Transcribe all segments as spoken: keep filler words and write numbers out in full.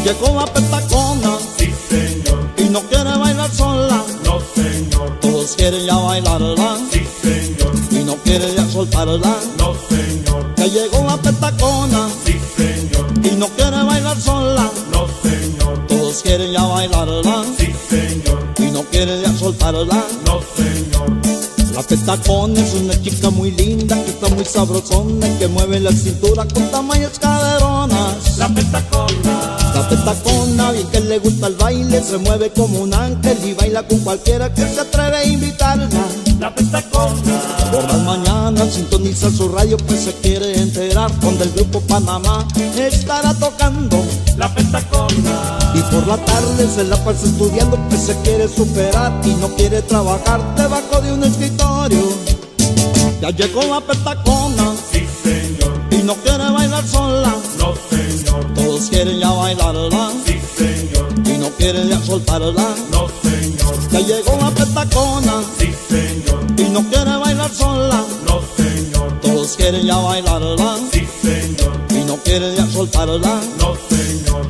llegó la petacona, sí señor, y no quiere bailar sola, no señor, todos quieren ya bailarla, sí señor, y no quiere ya soltarla. no señor, Ya llegó la petacona, sí señor, y no quiere bailar sola, no señor, todos quieren ya bailarla, sí señor, y no quiere ya soltarla. no señor, La petacona es una chica muy linda, que está muy sabrosona, que mueve la cintura con tamañas caderonas. la petacona, La petacona, bien que le gusta el baile, se mueve como un ángel y baila con cualquiera que se atreve a invitarla. la petacona, Por las mañanas sintoniza su radio, pues se quiere enterar donde el grupo Panamá estará tocando. la petacona, Y por la tarde se la pasa estudiando, pues se quiere superar y no quiere trabajar debajo de un escritorio. Ya llegó la petacona, sí señor, y no quiere bailar sola, no señor, todos quieren ya bailarla, sí señor, y no quieren ya soltarla. no señor, Ya llegó la petacona, sí señor, y no quiere bailar sola, no señor, todos quieren ya bailarla, sí señor, y no quieren ya soltarla. no señor,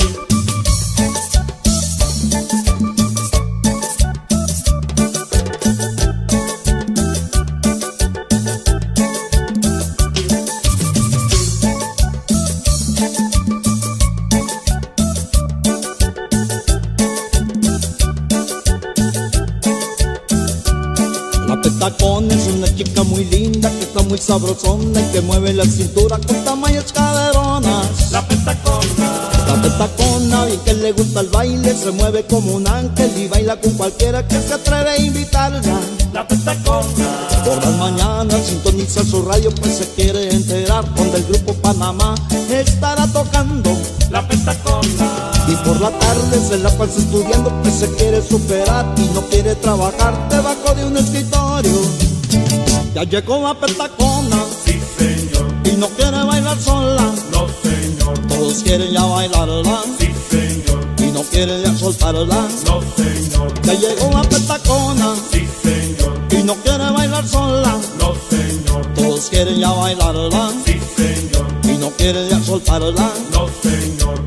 La petacona es una chica muy linda, que está muy sabrosona y que mueve la cintura con tamañas caderonas. la petacona, La petacona, bien que le gusta el baile, se mueve como un ángel y baila con cualquiera que se atreve a invitarla. la petacona, Por las mañanas sintoniza su radio, pues se quiere enterar donde el grupo Panamá estará tocando. la petacona, Y por la tarde se la pasa estudiando, pues se quiere superar y no quiere trabajar debajo de un escritorio. Ya llegó la petacona, sí señor, y no quiere bailar sola, no señor, todos quieren ya bailarla, sí señor, y no quiere ya soltarla. no señor, Ya llegó la petacona, sí señor, y no quiere bailar sola, no señor, todos quieren ya bailarla, sí señor, y no quiere ya soltarla. no señor,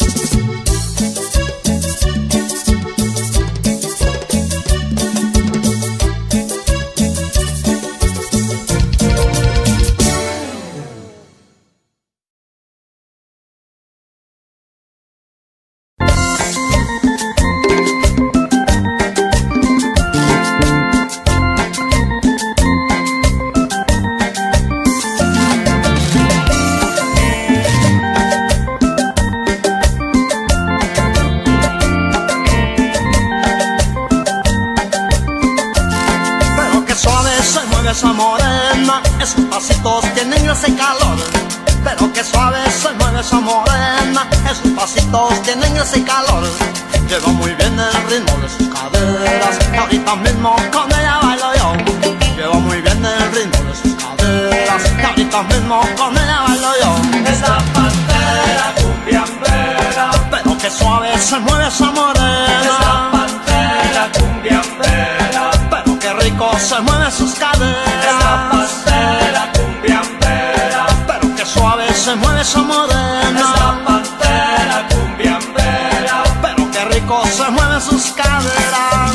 Esa morena, esos pasitos tienen ese calor. Pero que suave se mueve esa morena, esos pasitos tienen ese calor. Lleva muy bien el ritmo de sus caderas, ahorita mismo con ella bailo yo. Lleva muy bien el ritmo de sus caderas, ahorita mismo con ella bailo yo. esa pantera cumbiambera, Pero que suave se mueve esa morena, esa pantera cumbiambera, pero que rico se mueve sus caderas. esa pantera cumbiambera, Pero que suave se mueve esa morena, esa pantera cumbiambera, pero que rico se mueven sus caderas.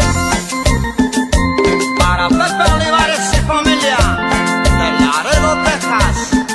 Para Pepe Olivares y familia de Laredo, Texas.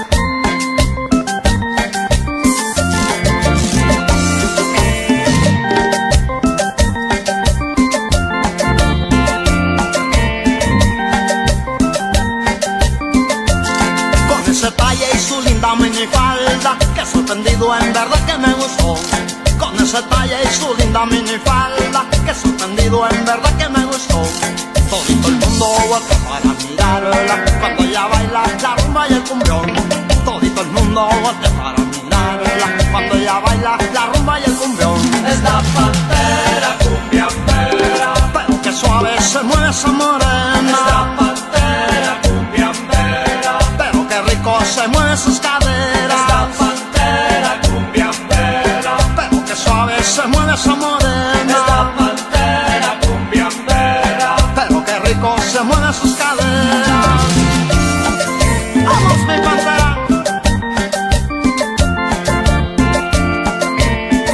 Con ese talle y su linda minifalda, que sorprendido en verdad que me gustó. Con ese talle y su linda minifalda, que sorprendido en verdad que me gustó. Todito el mundo voltea para mirarla, cuando ella baila la rumba y el cumbión. Todito el mundo voltea para mirarla, cuando ella baila la rumba y el cumbión. esta pantera cumbiambera, Pero que suave se mueve esa morena, esta pantera cumbiambera, pero que rico se mueven sus caderas. esta pantera cumbiambera, Pero que suave se mueve esa morena, esta pantera cumbiambera, pero que rico se mueven sus caderas. Vamos mi pantera.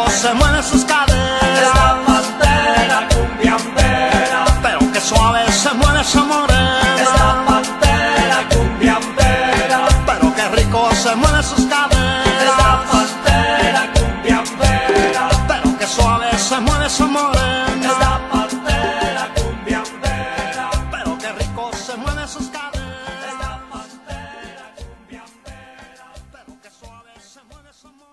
se mueven sus caderas. Esta pantera cumbiambera, Pero qué suave se mueve esa morena. esta pantera cumbiambera, Pero qué rico se mueve sus caderas. esta pantera cumbiambera, Pero qué suave se mueve esa morena. esta pantera cumbiambera, Pero qué rico se mueve sus caderas. esta pantera cumbiambera. Pero qué suave se mueve esa morena.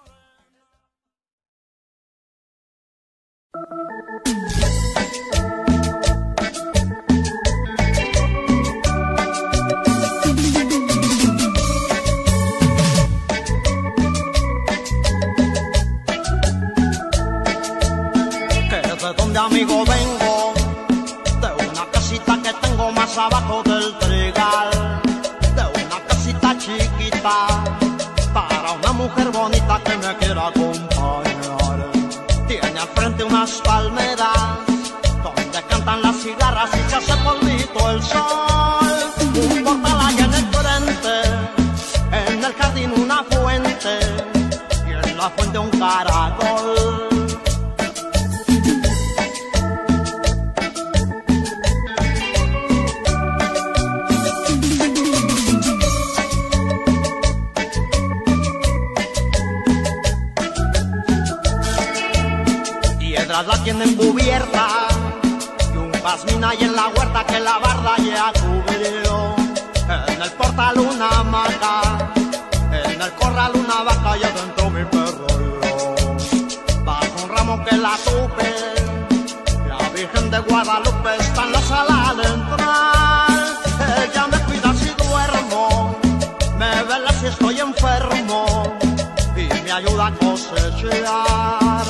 Que de donde amigo vengo, de una casita que tengo más abajo del trigal, de una casita chiquita para una mujer bonita que me quiera acompañar. Tiene al frente unas palmeras donde cantan las cigarras y se hace polvito el sol. Un portal allá en el frente, en el jardín una fuente y en la fuente un caracol. Piedras la tienen cubierta y un jazmín hay en la huerta que la barda ya cubrió. En el portal una hamaca, en el corral una vaca y adentro mi perro y yo. Bajo un ramo que la tupe, la Virgen de Guadalupe está en la sala al entrar. Ella me cuida si duermo, me vela si estoy enfermo y me ayuda a cosechar.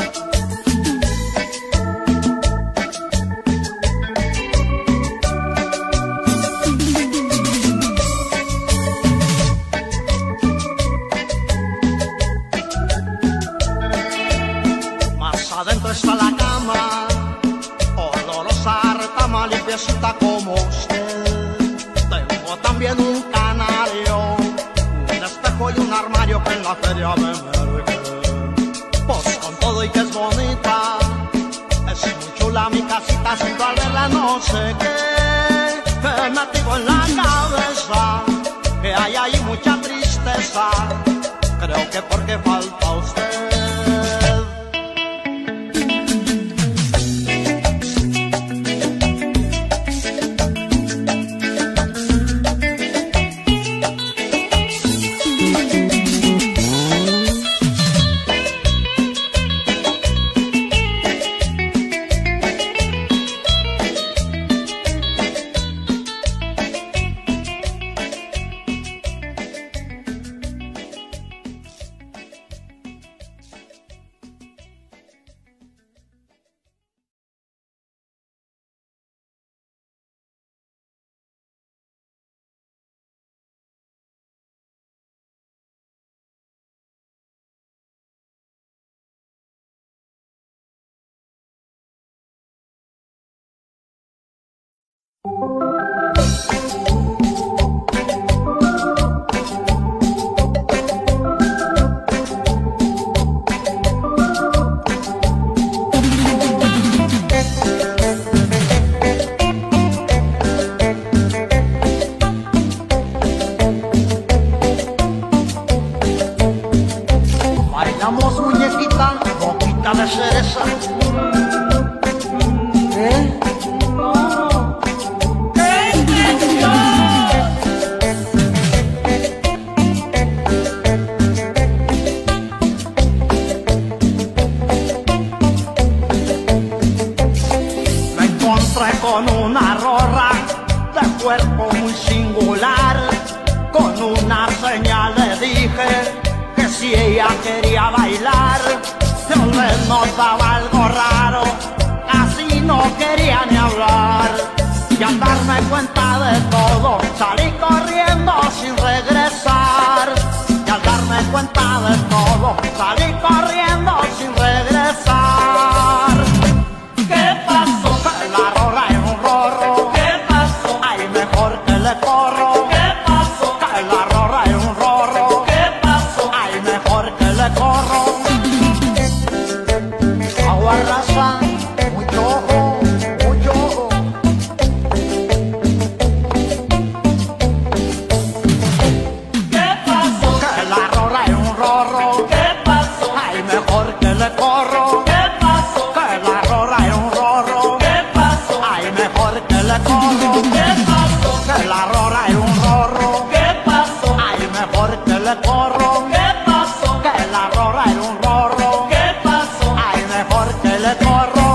Adentro está la cama, olorosa retama, limpiecita como usted. Tengo también un canario, un espejo y un armario que en la feria me merqué. Pues con todo y que es bonita, es muy chula mi casita, siento al verla no sé qué. Que me digo en la cabeza, que hay ahí mucha tristeza, creo que porque falta usted. Bailamos muñequita, boquita de cereza. ¿Eh? No. Me encontré con una rorra de cuerpo muy singular. Con una señal le dije que si ella quería bailar, yo le notaba algo raro, así no quería ni hablar. Y al darme cuenta de todo, salí corriendo sin regresar. Y al darme cuenta de todo, salí corriendo sin regresar. ¿Qué pasó? La rorra es un rorro. ¿Qué pasó? Ay, mejor que le corro. ¿Qué pasó? La rorra es un rorro. ¿Qué pasó? Ay, mejor que le corro. le corro. ¿Qué pasó? Que la rora era un rorro. ¿Qué pasó? Ay, mejor que le corro. ¿Qué pasó? Que la rora era un rorro. ¿Qué pasó? Ay, mejor que le corro. ¿Qué pasó? Que la rora era un rorro. ¿Qué pasó? Ay, mejor que le corro.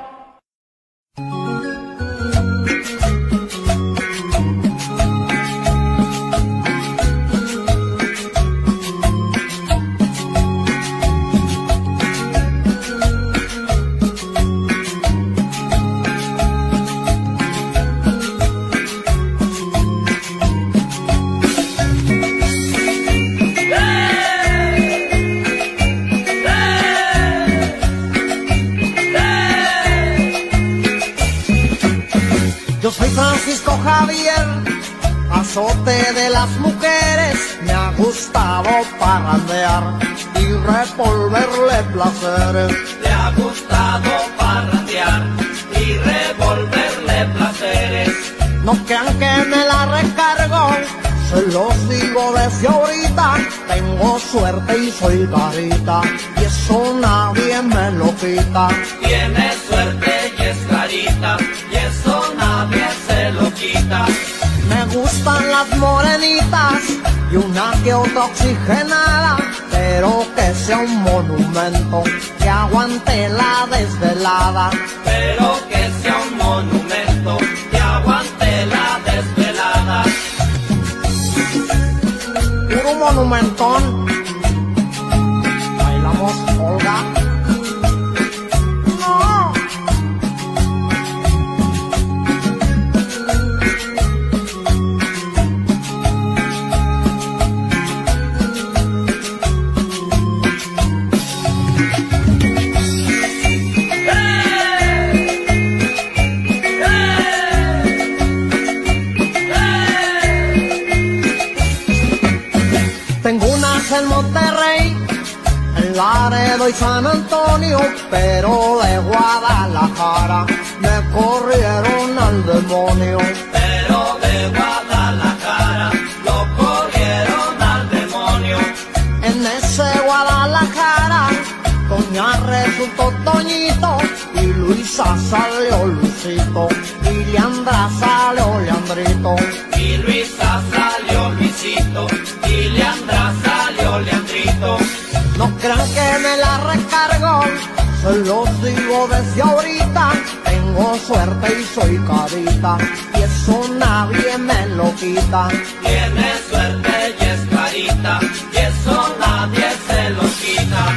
Yo soy Francisco Javier, azote de las mujeres. Me ha gustado parrandear y revolverle placeres. Le ha gustado parrandear y revolverle placeres. No crean que me la recargo, se los digo desde ahorita. Tengo suerte y soy carita, y eso nadie me lo quita. Tiene suerte y es carita, y eso nadie se lo quita. Me gustan las morenitas y una que otra oxigenada, pero que sea un monumento que aguante la desvelada. Pero que sea un monumento que aguante la desvelada. Puro monumentón. Bailamos, Olga. No. Tengo unas en Monterrey, en Laredo y San Antonio, pero de Guadalajara me corrieron al demonio. Pero de Guadalajara lo corrieron al demonio. En ese Guadalajara, Toña resultó Toñito, y Luisa salió Luisito, y Leandra salió Leandrito. Y Luisa salió Luisito, y Leandra salió Leandrito. No crean que me la recargo, se los digo desde ahorita. Tengo suerte y soy carita, y eso nadie me lo quita. Tiene suerte y es carita, y eso nadie se lo quita.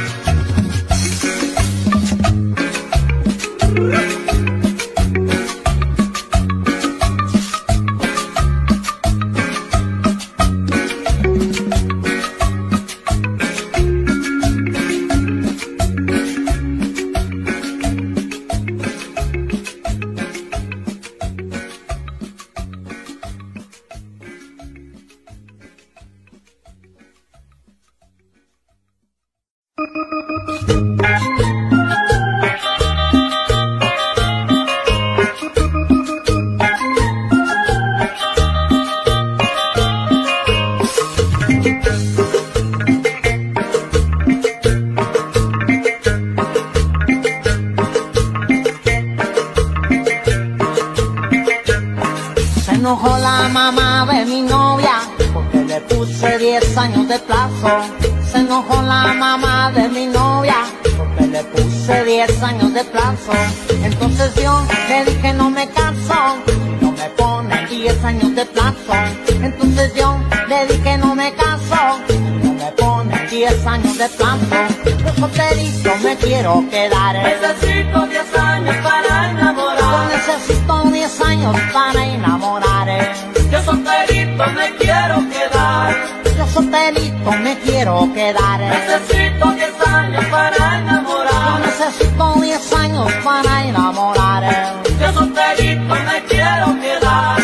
Se enojó la mamá de mi novia porque le puse diez años de plazo. Se enojó la mamá de mi novia porque le puse diez años de plazo. Entonces yo le dije no me caso si no me pone diez años de plazo. Entonces yo le dije no me caso si no me pone diez años de plazo. Yo solterito me quiero quedar. Necesito diez años para Yo enamorar. necesito diez años para enamorar. Yo solterito me quiero quedar. Yo solterito me quiero quedar. Necesito diez años para Yo enamorar. necesito diez años para enamorar. Yo solterito me quiero quedar.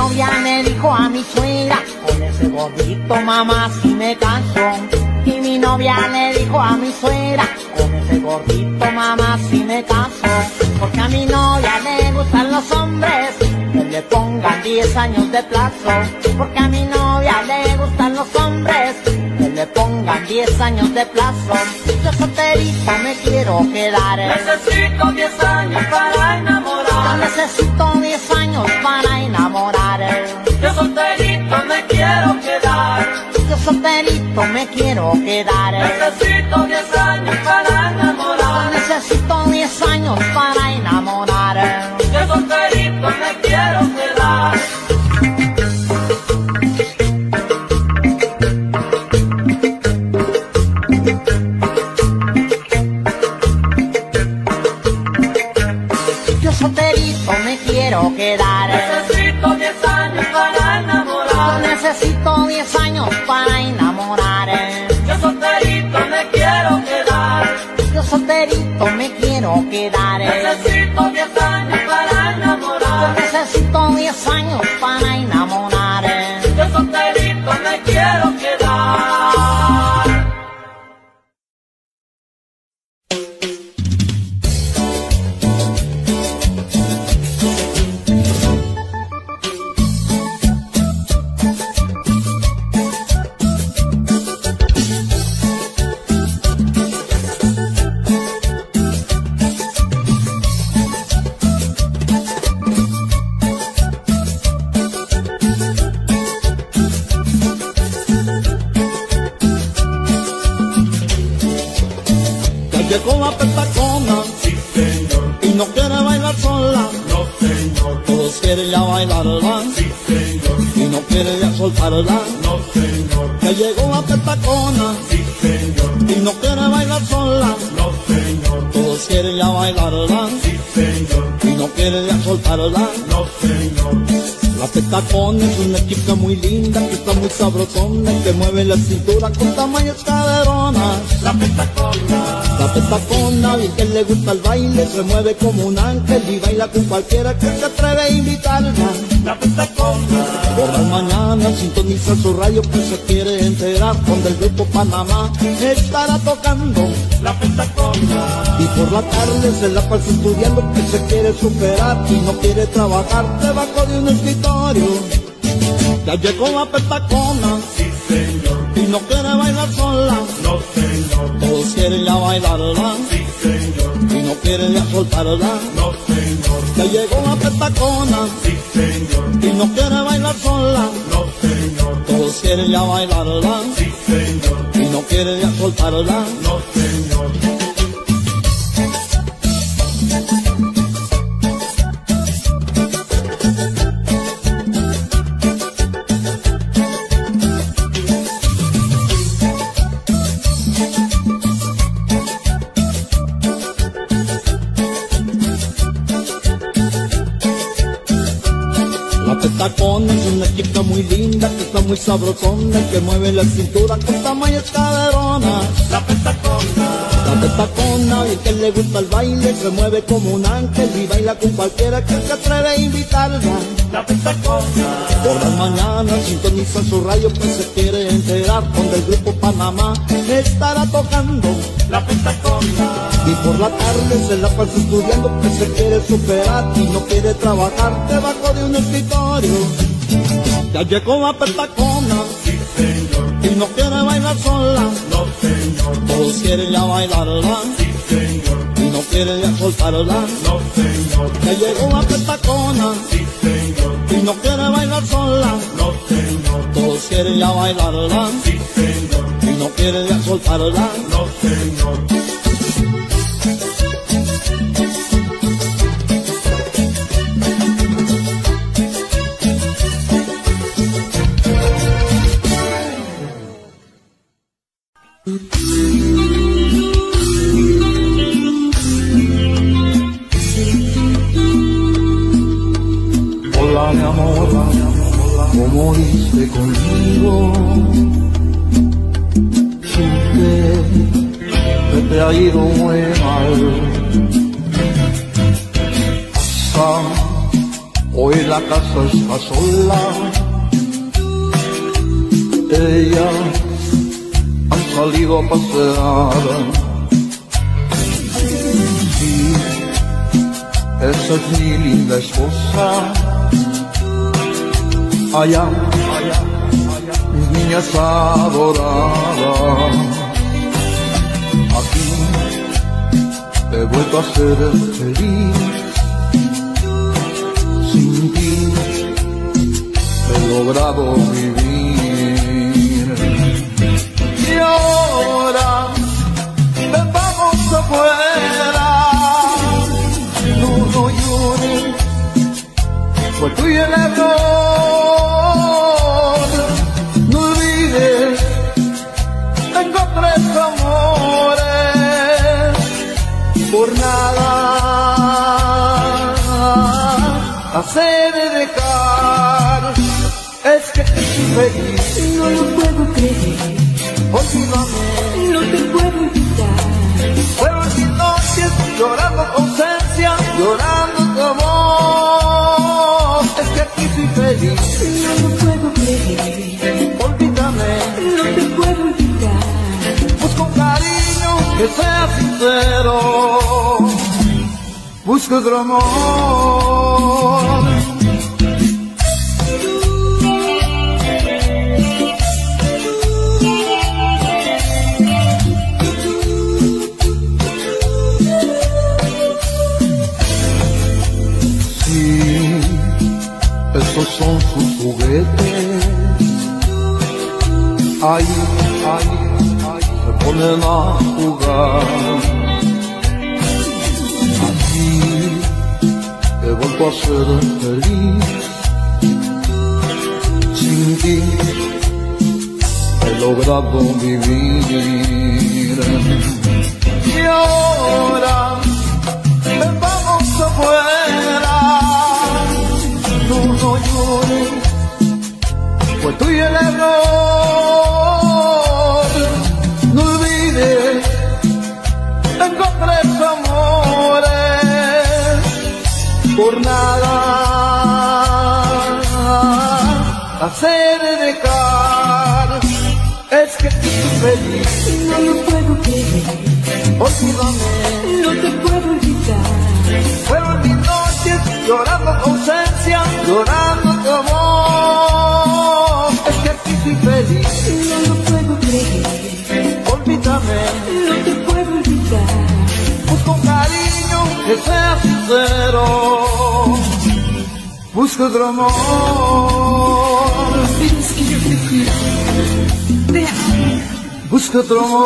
novia le dijo a mi suegra, con ese gordito mamá si me caso. Y mi novia le dijo a mi suegra, con ese gordito mamá si me caso. Porque a mi novia le gustan los hombres que le pongan diez años de plazo. Porque a mi novia le gustan los hombres que le pongan diez años de plazo. Yo solterito me quiero quedar. Necesito diez años para enamorar. Yo necesito diez años para enamorar. Yo solterito me quiero quedar. Yo solterito me quiero quedar. Necesito diez años para enamorar. Yo necesito diez años para enamorar. Yo solterito me quiero quedar. Yo solterito me quiero quedar. Necesito diez años para enamorar. Yo necesito diez años para enamorar. Yo solterito me quiero quedar. Yo solterito me quiero quedar. Necesito diez años para enamorar. Yo necesito diez años para enamorar. Yo solterito me quiero quedar. Llegó la petacona, Sí, señor. y no quiere bailar sola. No, señor. Todos quieren ya bailarla, Sí, señor. y no quiere ya soltarla. No, señor. Que llegó la petacona, Sí, señor. y no quiere bailar sola. No, señor. Todos quieren ya bailarla, Sí, señor. y no quiere ya soltarla. No, señor. La petacona es una chica muy linda, que está muy sabrosona, que mueve la cintura con tamaños caderonas. La petacona. La petacona, bien que le gusta el baile, se mueve como un ángel y baila con cualquiera que se atreve a invitarla. La petacona. Por las mañanas sintoniza su radio que se quiere enterar donde el grupo Panamá estará tocando. La petacona. Y por la tarde se la pasa estudiando que se quiere superar y no quiere trabajar debajo de un escritorio. Ya llegó la petacona Sí, señor. y no quiere bailar sola. No, señor. Todos quieren ya bailarla Sí, señor. y no quieren ya soltarla. No, señor. Ya llegó la petacona Sí, señor. y no quiere bailar sola. No, señor. Todos quieren ya bailarla Sí, señor. y no quieren ya soltarla. No, señor. La petacona es una chica muy linda, que está muy sabrosona, que mueve la cintura con tamaños caderonas. La petacona. La petacona, bien que le gusta el baile, se mueve como un ángel y baila con cualquiera que se atreve a invitarla. La petacona. Por las mañanas sintoniza su radio que se quiere enterar donde el grupo Panamá estará tocando. La petacona. Y por la tarde se la pasa estudiando que se quiere superar y no quiere trabajar debajo de un escritorio. Ya llegó la petacona Sí, señor. y no quiere bailar sola. No, señor. Todos quieren ya bailarla Sí, señor. y no quieren ya soltarla. No, señor. Ya llegó la petacona Sí, señor. y no quiere bailar sola. No, señor. Todos quieren ya bailarla Sí, señor. y no quieren ya soltarla. No, señor. Hola mi amor, ¿cómo diste conmigo? Sé que te ha ido muy mal. Pasa Hoy la casa está sola, ellas han salido a pasear. Sí, esa es mi linda esposa. Allá, allá, allá, mis niñas adoradas. Aquí he vuelto a ser feliz. Sin ti he logrado vivir. Y ahora ven, vamos afuera. No, no llores, fue tuyo el error. No olvides, tengo tres amores. Por nada hacer de dejar, es que estoy feliz. No lo puedo creer, Olvídame, no te puedo evitar. fueron mis noches llorando ausencia, llorando tu amor. Es que aquí soy feliz. No lo puedo creer, Olvídame, no te puedo evitar. busco un cariño que sea sincero, busco otro amor. Sí, esos son sus juguetes. Ahí, ahí, ahí se ponen a jugar. He vuelto a ser feliz. Sin ti he logrado vivir. Y ahora ven, vamos afuera. No, no llores, fue tuyo el error. No olvides, tengo tres amores. Por nada hacer de dejar, es que estoy feliz. No lo puedo creer, Olvídame, no te puedo evitar. fueron mis noches llorando tu ausencia, llorando tu amor. Es que aquí soy feliz. No lo puedo creer, Olvídame, no te puedo evitar. busco un cariño que sea sincero, busco otro amor. Pero es que yo te quiero, te amo. Busco otro amor.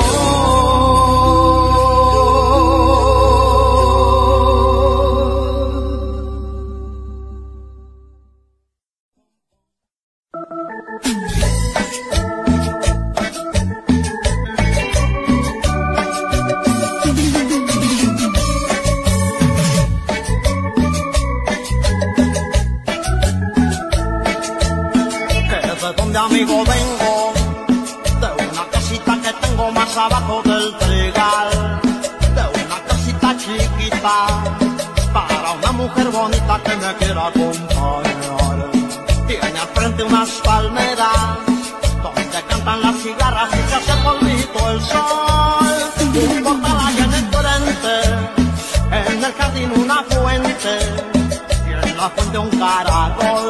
Amigo, vengo de una casita que tengo más abajo del trigal, de una casita chiquita para una mujer bonita que me quiera acompañar. Tiene al frente unas palmeras donde cantan las cigarras y se hace polvito el sol. Un portal allá en el frente, en el jardín una fuente y en la fuente un caracol.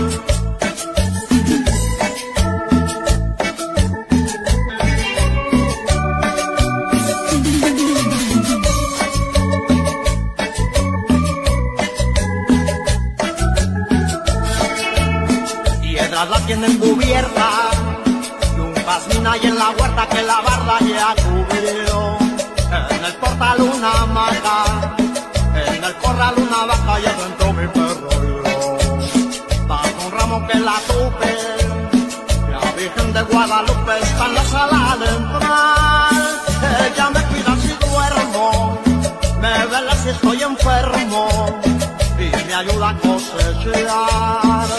La tienen cubierta y un jazmín hay en la huerta que la barda ya cubrió. En el portal una hamaca, en el corral una vaca y adentro mi perro y yo. Bajo un ramo que la tupe, la Virgen de Guadalupe está en la sala de entrar. Ella me cuida si duermo, me vela si estoy enfermo y me ayuda a cosechar.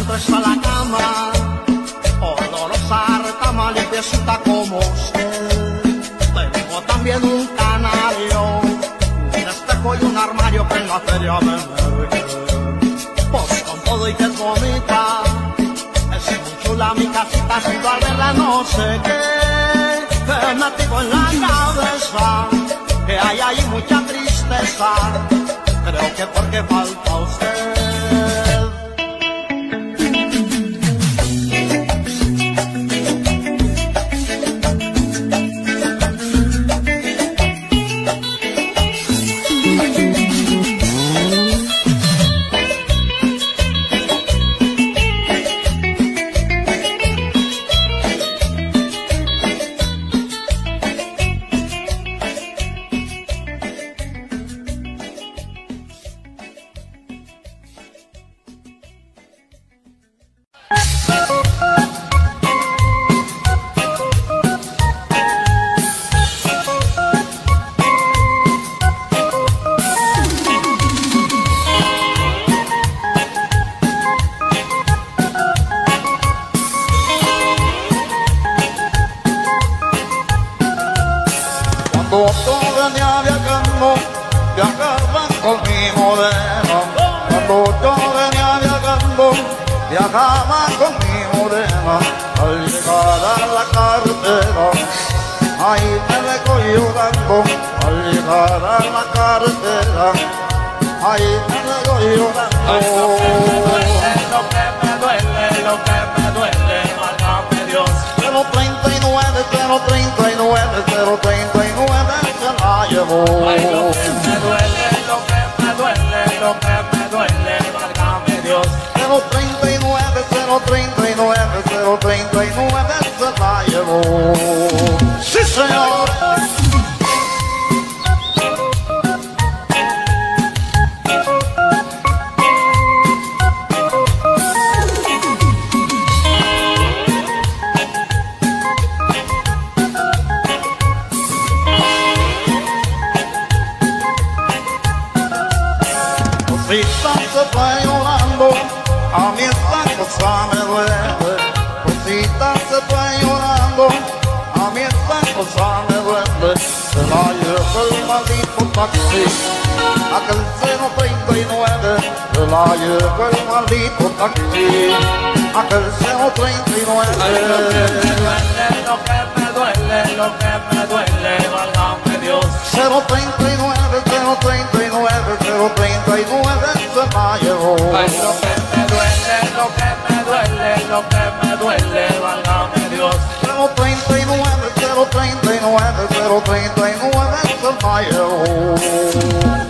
presta a la cama, olorosa, retama, limpiecita como usted. Tengo también un canario, un espejo y un armario que en la feria me merece. Pues con todo y que es bonita, es muy chula mi casita, si al verla no sé qué, que me tengo en la cabeza, que hay ahí mucha tristeza, creo que porque falta usted. Cuando venía viajando, viajaba con mi morena. Cuando yo venía viajando, viajaba con mi morena. Al llegar a la carretera, ahí me dejó llorando. Al llegar a la carretera, ahí me dejó llorando. Ay, lo que me duele, lo que me duele, válgame Dios. cero treinta y nueve, cero treinta y nueve, cero treinta y nueve se la llevó. Ay, lo que me duele, lo que me duele, lo que me duele, válgame Dios. cero treinta y nueve, cero treinta y nueve, cero treinta y nueve se la llevó. ¡Sí, señor! Cosita se fue llorando, a mí esta cosa me duele. Cosita se fue llorando, a mí esta cosa me duele. Se la llevó el maldito taxi, aquel cero treinta y nueve. Se la llevó el maldito taxi, aquel cero treinta y nueve. Ay, lo que me duele, lo que me duele, lo que me duele, válgame Dios. cero treinta y nueve, cero treinta y nueve, cero treinta y nueve se la llevó. Ay, lo que me duele, lo que me duele, lo que me duele, válgame Dios. cero treinta y nueve, cero treinta y nueve, cero treinta y nueve se la llevó.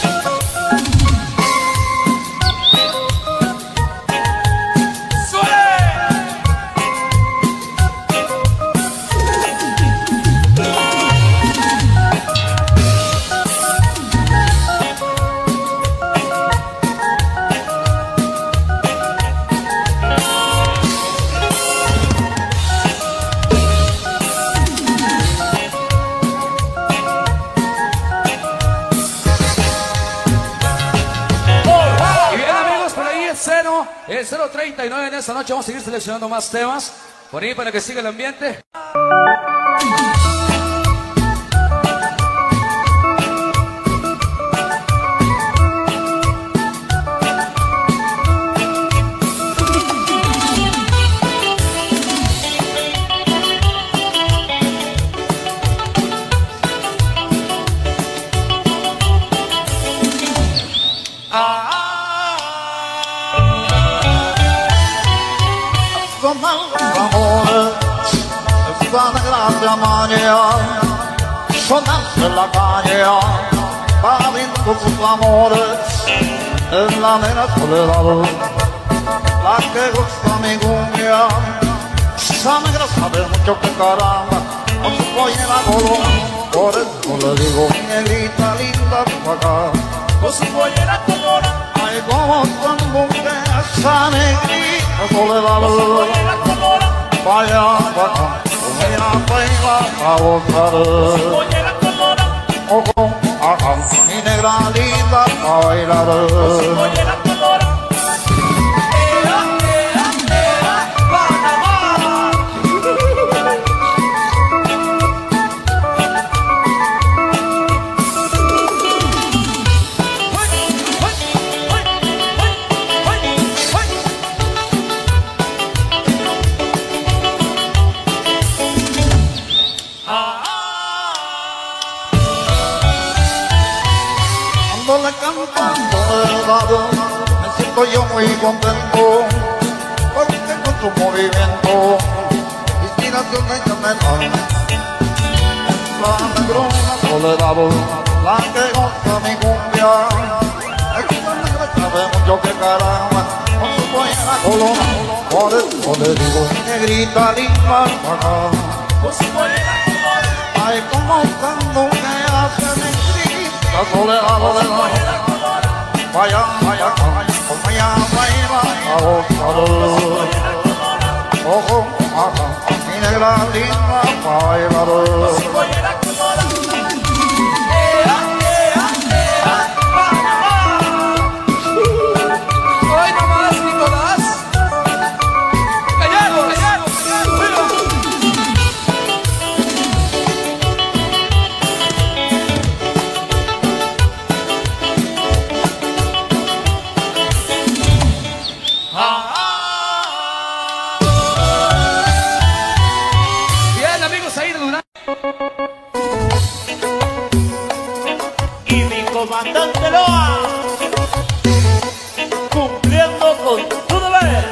El cero treinta y nueve en esta noche vamos a seguir seleccionando más temas por ahí para que siga el ambiente. Gracia mañana, sonarse la calle, pariendo sus amores, es la mera soledad, la que gusta mi cumbia, esa negra sabe mucho que caramba, con su pollera color, por eso le digo, negrita linda, ven acá, con su pollera color, ay como son mujeres, esa negrita soledad, con su pollera color, vaya, vaya. Ella baila a gozar, pollera colora, ojo, ajá, mi negra linda a bailar, pollera colora, ea, ea, estoy yo muy contento, porque con tu movimiento, inspiración de internet, la negrona soledad, la que goza mi cumbia, esta negra sabe mucho que caramba, con su buena colona, por eso le digo, negrita linda, con su buena colona, ay, como cuando me hace negrita soledad, vaya, vaya, vaya, vaya, vaya, vaya, ojo, ajá, mi negra linda, bailador. Hoy nomás, Nicolás. Callado, callado, callado. Bien, amigos, ahí de Luna. Y mi comandante Loa, cumpliendo con tu deber.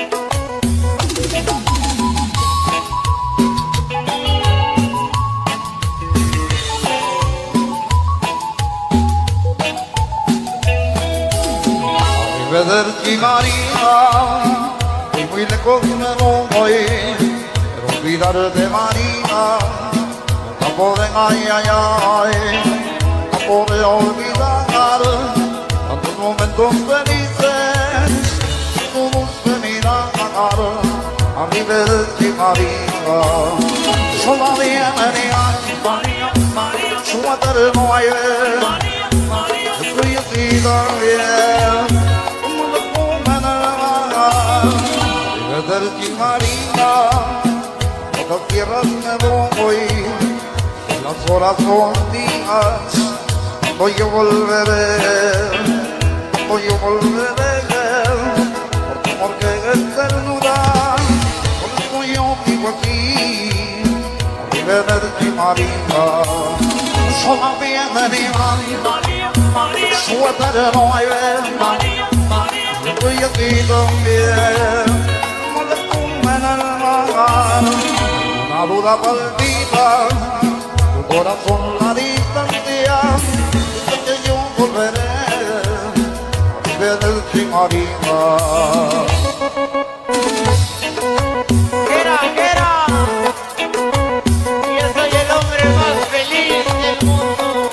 Arrivederci Marina, y muy lejos me voy, pero olvidarte Marina, no pueden, ay, ay, ay, no puedo olvidar tantos momentos felices, tu dulce mirar, arrivederci Marina, todavía me digan, María, María, suéter no hay ver, estoy así también. Arrivederci Marina, otras tierras me voy, las horas son días, hoy yo volveré, hoy yo volveré, por tu amor que es ternura, por eso yo vivo aquí. Arrivederci Marina, todavía me digan, suéter no hay ver, estoy aquí también. Una duda palpita, tu corazón la distancia, dice que yo volveré, arrivederci Marina. Era, era, yo soy el hombre más feliz del mundo.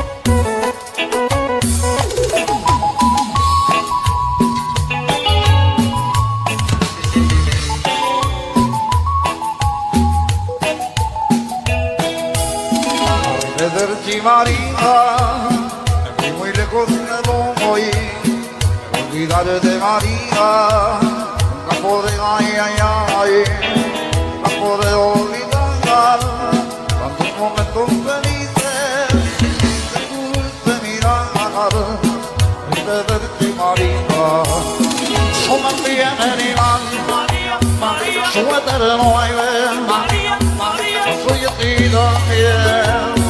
Arrivederci Marina, me fui muy lejos me voy, pero olvidarte María, nunca podré, ay, ay, ay, nunca podré olvidar tantos momentos felices de tu dulce mirar. Arrivederci Marina, solamente me digan, suéter no hay ver, yo soy así también.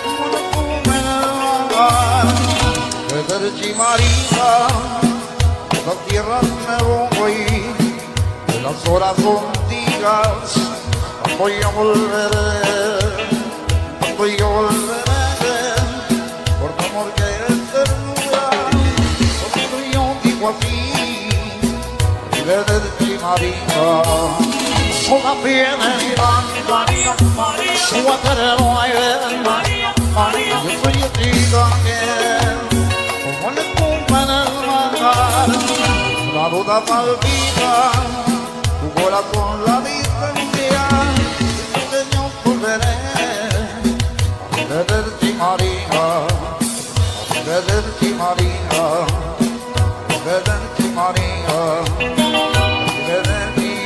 Arrivederci Marina, las tierras me voy, las horas son días, cuando yo volveré, cuando yo volveré, por tu amor que es ternura, por eso yo digo así. Arrivederci Marina, solamente me dirán, suéter no hay ver, yo soy así también. Como la espuma en el mar, la duda palpita, tu corazón la distancia, dice que yo volveré. Arrivederci Marina, arrivederci Marina, arrivederci Marina, arrivederci.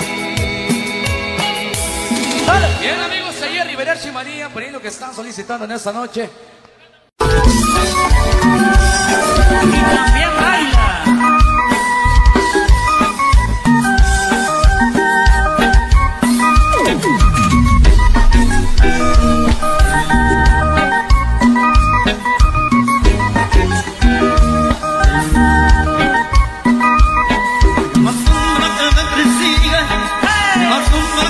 Bien, amigos, ahí Arrivederci María, por ahí lo que están solicitando en esta noche. Y también baila.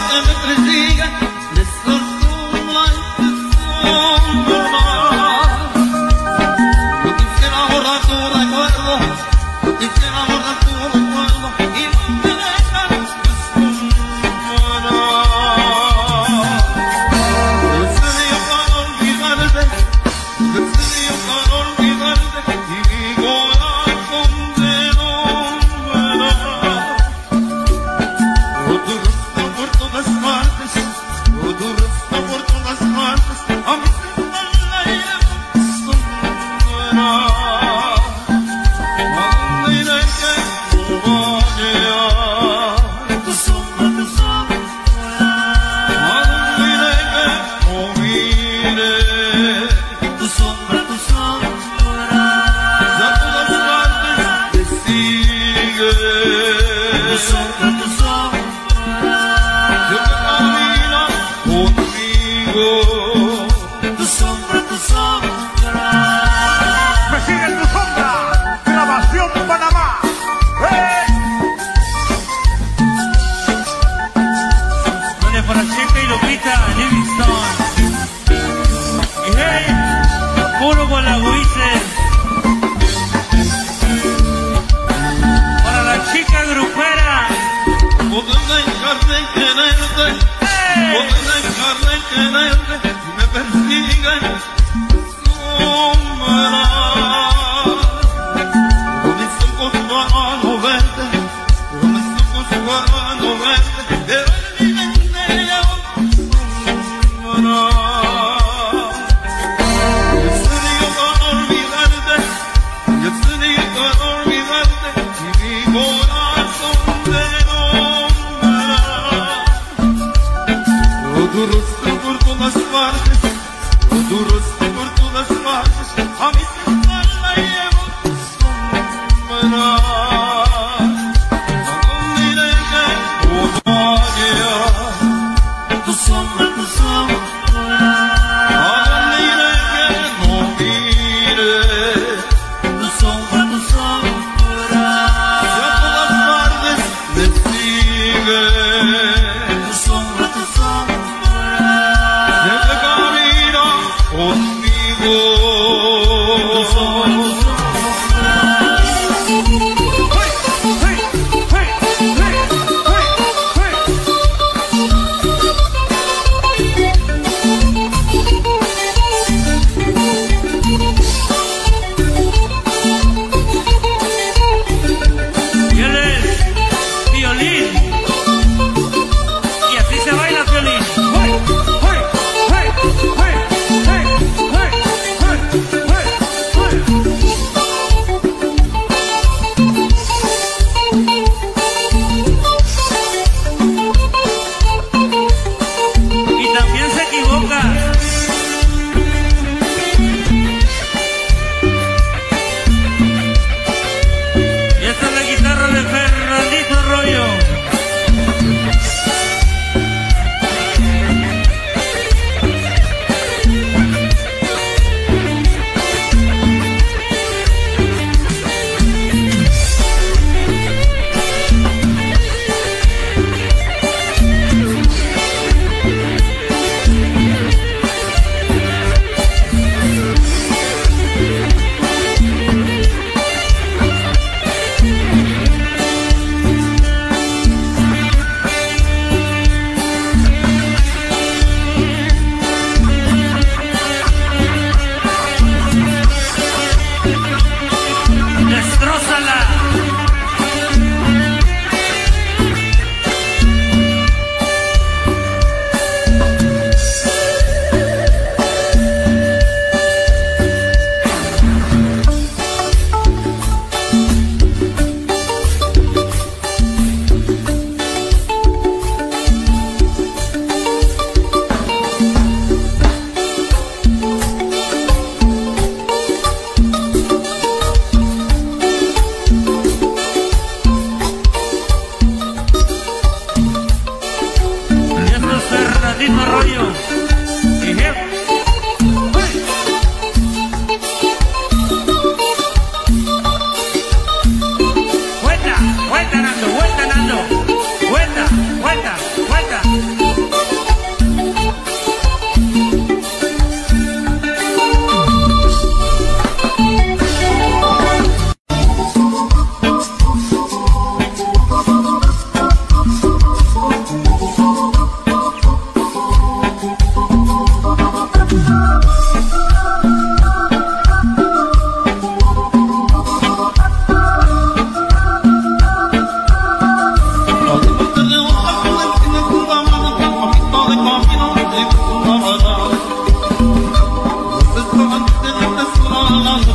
Vuelta, vuelta, Nando, vuelta, Nando. Vuelta, vuelta, vuelta.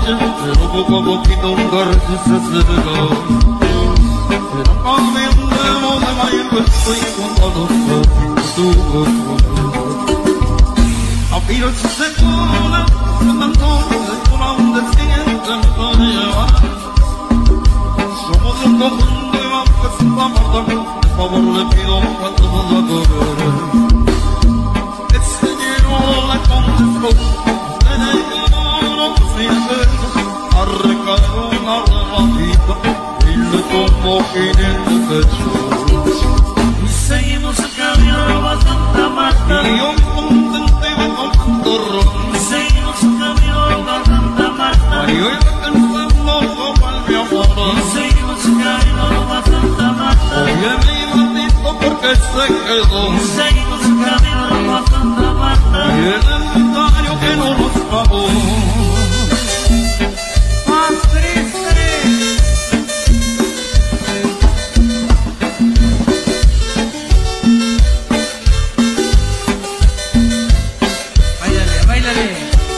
noche, pero poco a poquito un carro se acerca. Era cambiando de moda, y estoy contando tu a piro se secola, cantando de una un desciende para llevar. Somos un conjunto y vamos que se va a matar. Por favor le pido cuánto nos va a correr. Ese lleno la contestó, se negó los mil besos, a recaer una rematita y le tomó quinientos pesos. Y seguimos el camino a Santa Marta. Y yo contento iba tomando ron. Y seguimos el camino a Santa Marta. Y yo iba pensando como el mi amor. Y seguimos el camino a Santa Marta. Oye mi maldito porque se quedó. Y seguimos el camino a Santa Marta. Y el inventario que no nos pagó. Más triste. Báilale, báilale.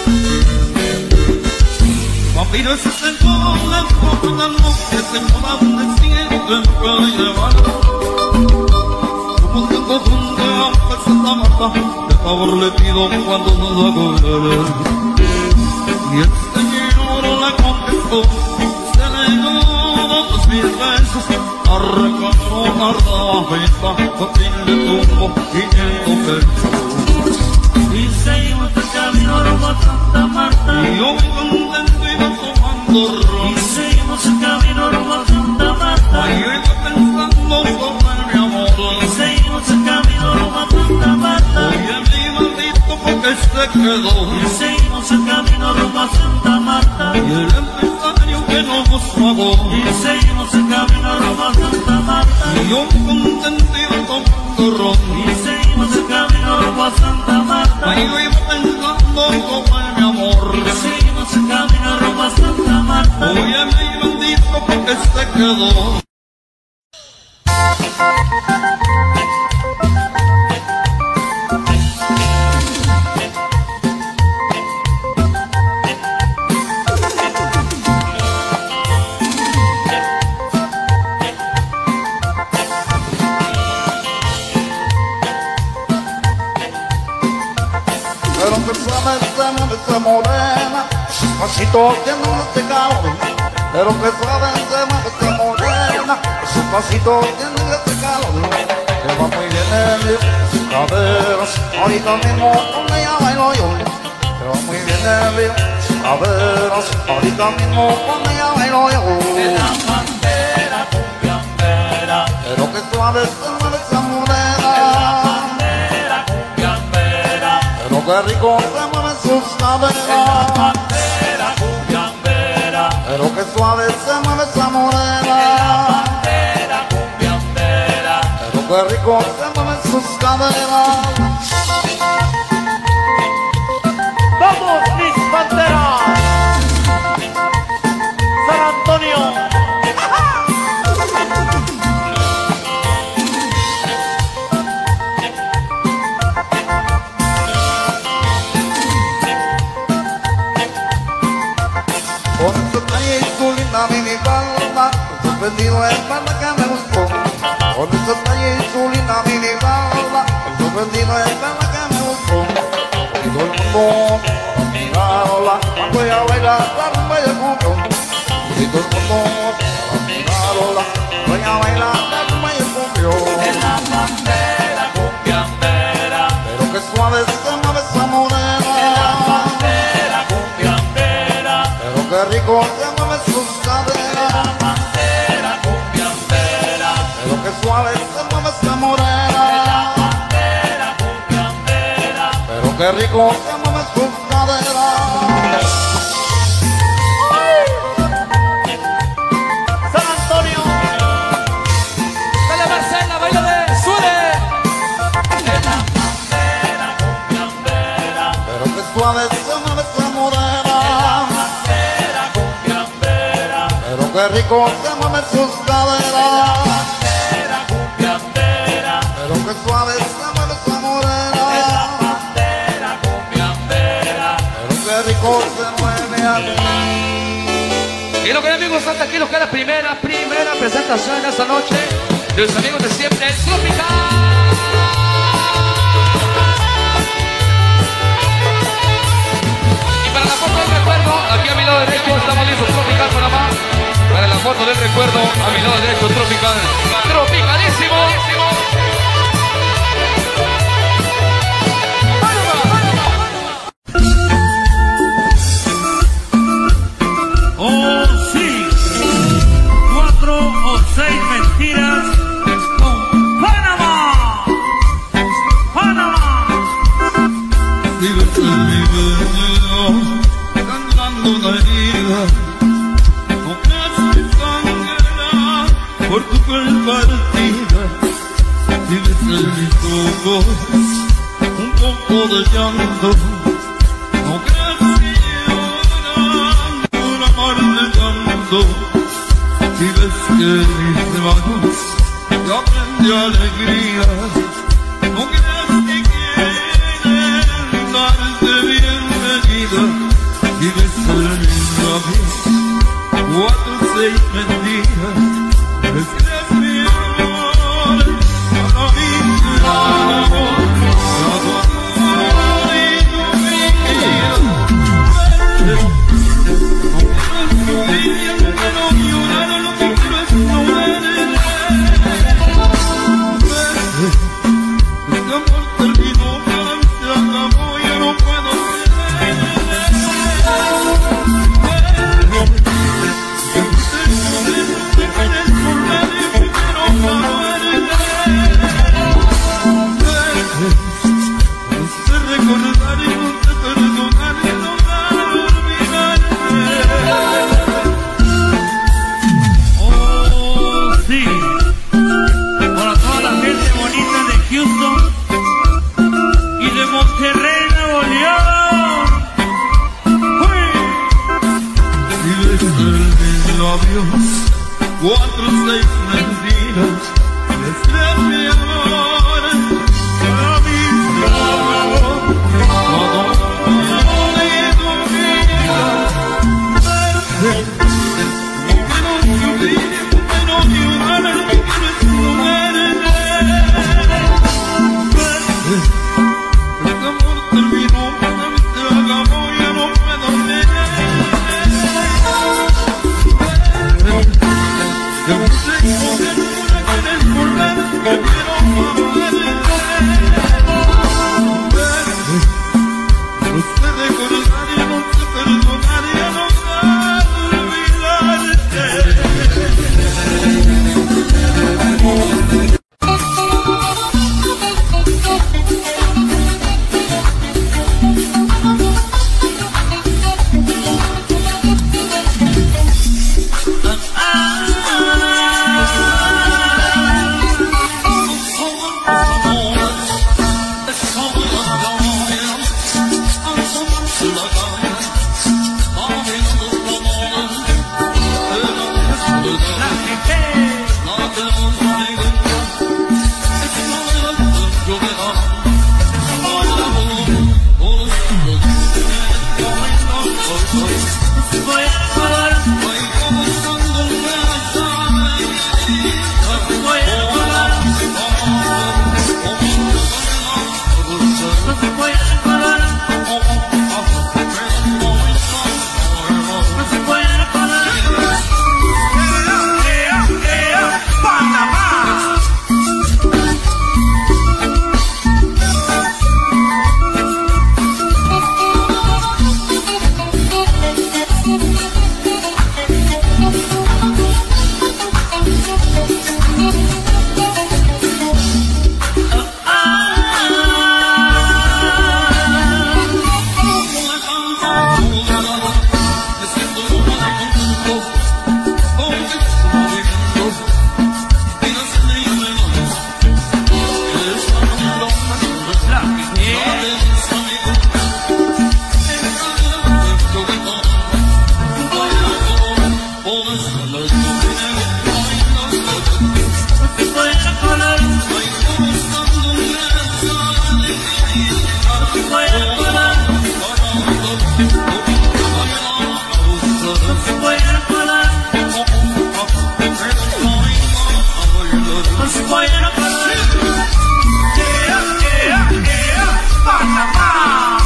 Vampiro se sentó la copa que se mueva un desierto para llevar. Somos de conjunto aunque Santa Marta, de favor le pido cuando nos va a cobrar. Y el señor la contestó, se le dio dos mil pesos, arrancó una rabeta, con fin le tumbó quinientos pesos. Y seguimos el camino a Santa Marta. Y yo muy contento iba tomando ron. Y seguimos el camino a Santa Marta. Ay, yo iba pensando sobre mi amor. Y seguimos el camino a Santa Marta. Oye mi maldito porque se quedó. Y seguimos el camino a Santa Marta. Y el empresario que no nos pagó. Y seguimos el camino a Santa Marta. Y yo muy contento iba tomando ron. Y seguimos el camino a Santa Marta. Ay, yo iba pensando sobre mi amor. Y seguimos el camino a Santa Marta. Oye mi maldito porque se quedó. Pero que suave esa mujer morena, pasito que no te cabe. Pero que suave esa mujer morena, su pasito que no te cabe. Que va muy bien el sus caderas, ahorita mismo con ella bailo yo. Que va muy bien el sus caderas, ahorita mismo con ella bailo yo. En la bandera cumbiambera. Pero que suave esa mujer morena, Bandera cumbiambera. pero que rico se mueven sus caderas. Bandera cumbiambera. Pero que suave se mueve esa morena. Bandera cumbiambera. Pero que rico se mueven sus caderas. ¡Vamos, mis banderas! San Antonio. Con su talla y su linda minifalda, sorprendido el falda que me gustó. Con su talla y su linda minifalda, sorprendido el falda que me gustó. Y todo el mundo a mirarla cuando ella baila la rumba y el cumbión. Y todo el mundo a mirarla cuando ella baila la rumba y el cumbión. En la bandera cumbiambera. Pero que suave se mueve esa morena. Bandera cumbiambera. Pero que rico se mueve sus caderas. Bandera cumbiambera. Pero que suave se mueve esa morena. Bandera cumbiambera. Pero que rico se mueve sus caderas. San Antonio. Dale Marcela, baila de suele. En la bandera cumbiambera. Pero que suave se mueve esa morena. Bandera cumbiambera. Pero que rico se mueve sus caderas. Bandera cumbiambera. Pero que suave se mueve esa morena. Bandera cumbiambera. Pero que rico se mueve a mí. amigos están tranquilos que es la primera, primera presentación de esta noche de los amigos de siempre, el Tropical. Y para la foto del recuerdo, aquí a mi lado derecho estamos listos, Tropical Panamá. Para la foto del recuerdo, a mi lado derecho, Tropical. Tropicalísimo. Oh, sí. Cuatro o seis mentiras con Panamá. Panamá. Vives en mi vida, cantando una herida. No creas mi sangre por tu piel partida. Vives en mis ojos, un poco de llanto. No creas que lloran por amarte tanto. Vives que en mis manos yo aprendí alegría. No creas que quieren darte bienvenida. Vives en mis labios, cuatro o seis mentiras. Escribes mi amor, para mí tu amor, para tu amor y tu vida. No quiero sufrir, no quiero llorar, lo que quiero es no verte. Este amor terminó, para mí se acabó, yo no puedo creer. Recordar y no te perdonar y no olvidarte. Oh, sí. Para toda la gente bonita de Houston y de Monterrey, Nuevo León. Vives en mis labios, cuatro o seis mentiras. Escribes mi amor, para mí tu amor, todo y tu vida. No quiero sufrir, no quiero llorar, lo que quiero es no verte. Este amor terminó, para mí se acabó, yo no puedo creer. Yo no sé cómo bueno para yeah, yeah, yeah, Panamá.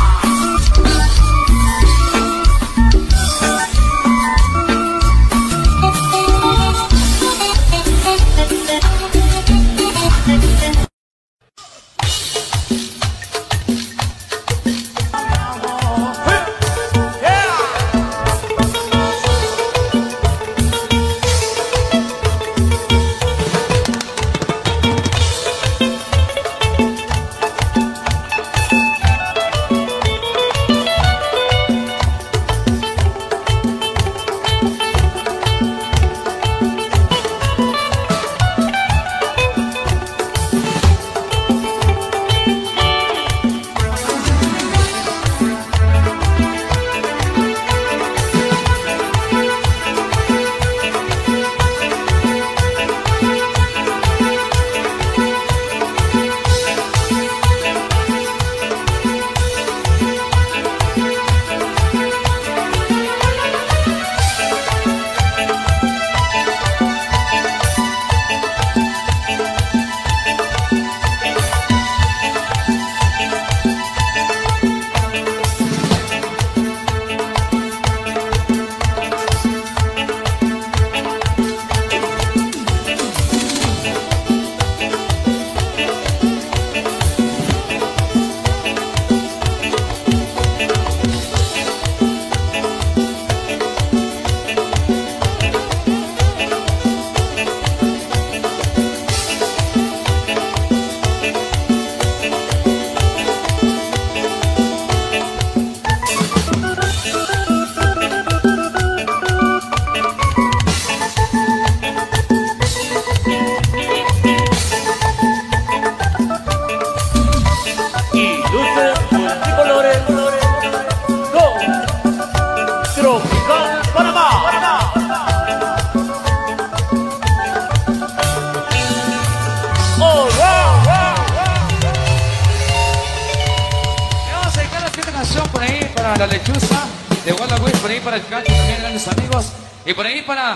La lechuza de Guadalajara, por ahí para el Cacho, también grandes amigos, y por ahí para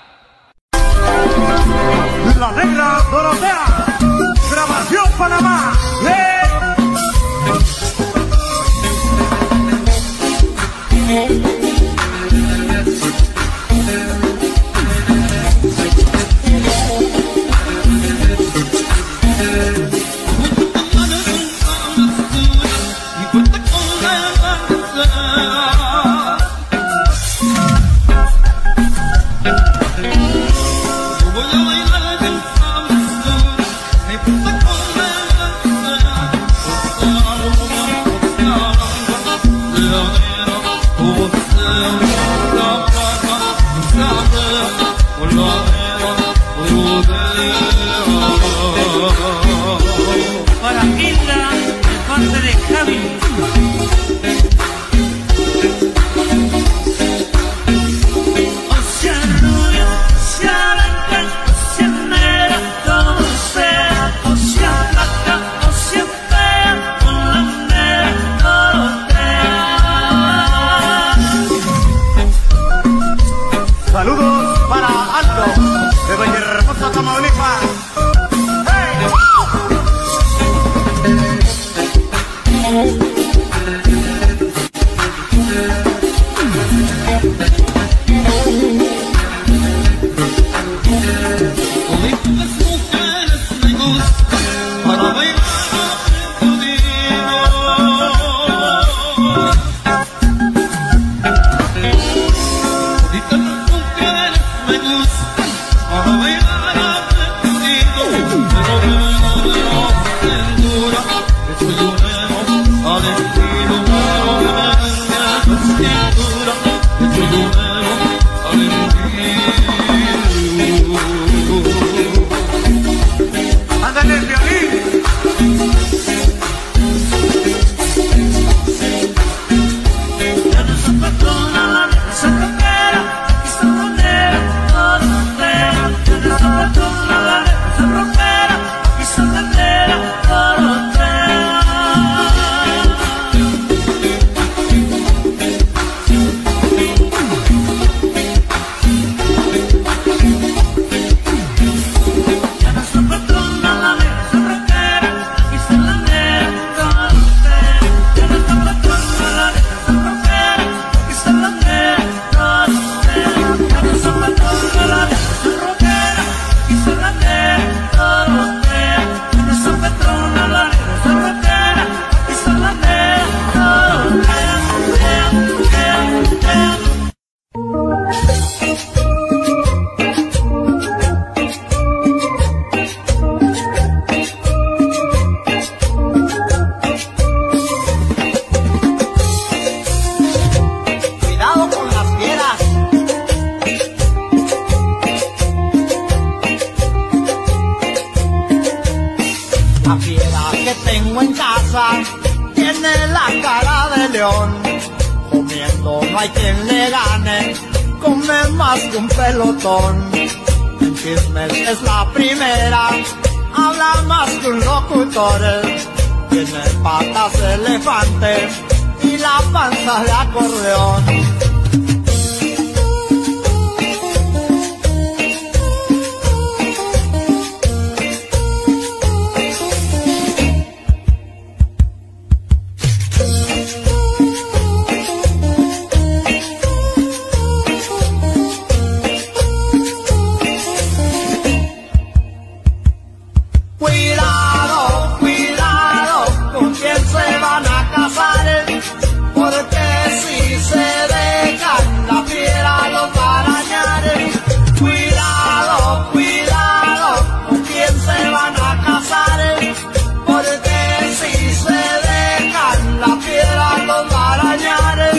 la negra Dorotea, grabación Panamá. ¡Eh! Para Hilda, de parte de Javi. Saludos para Aldo, de Vallehermosa, Tamaulipas. Patrón que tengo en casa tiene la cara de león. Comiendo no hay quien le gane, come más que un pelotón. En chismes es la primera, habla más que un locutor. Tiene patas de elefante y la panza de acordeón. Cuidado, cuidado, con quién se van a casar, porque si se dejan la fiera los va a arañar. Cuidado, cuidado, con quién se van a casar, porque si se dejan la fiera los va a arañar.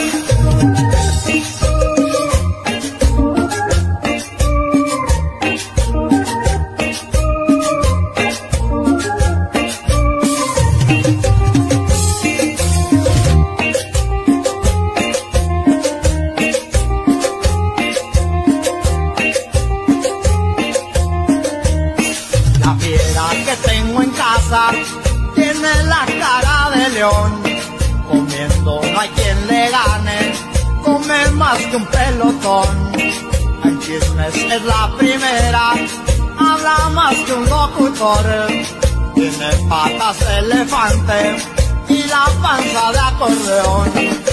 La fiera que tengo en casa tiene la cara de león. Comiendo no hay quien le gane, come más que un pelotón. En chismes es la primera, habla más que un locutor. Tiene patas de elefante y la panza de acordeón.